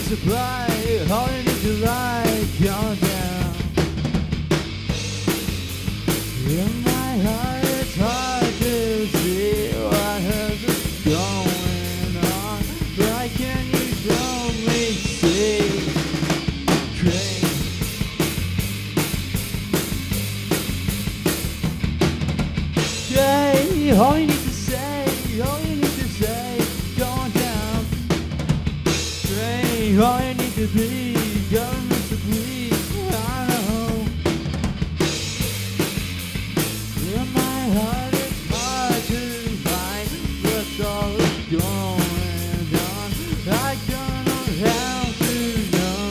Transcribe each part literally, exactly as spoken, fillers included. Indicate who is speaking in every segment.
Speaker 1: supply, all you need to like, calm down. In my heart it's hard to see what has going on. Why can't you only see crazy? Yeah, all you need to say, all you need to say, calm down. Train, all you need to be, government to please, I know. In my heart it's hard to find what's all going on. I don't know how to know.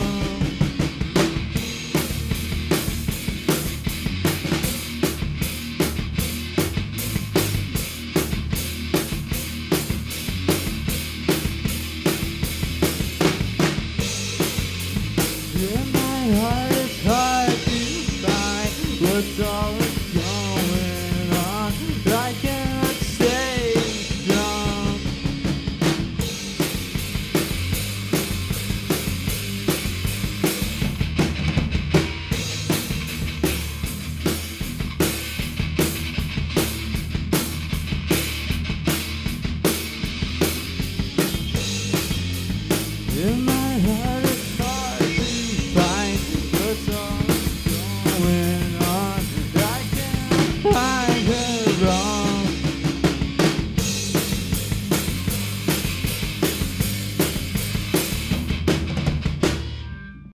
Speaker 1: In my heart it's hard to find what's all going on. I cannot stay strong. In my heart it's hard to find what's all going on. I can't find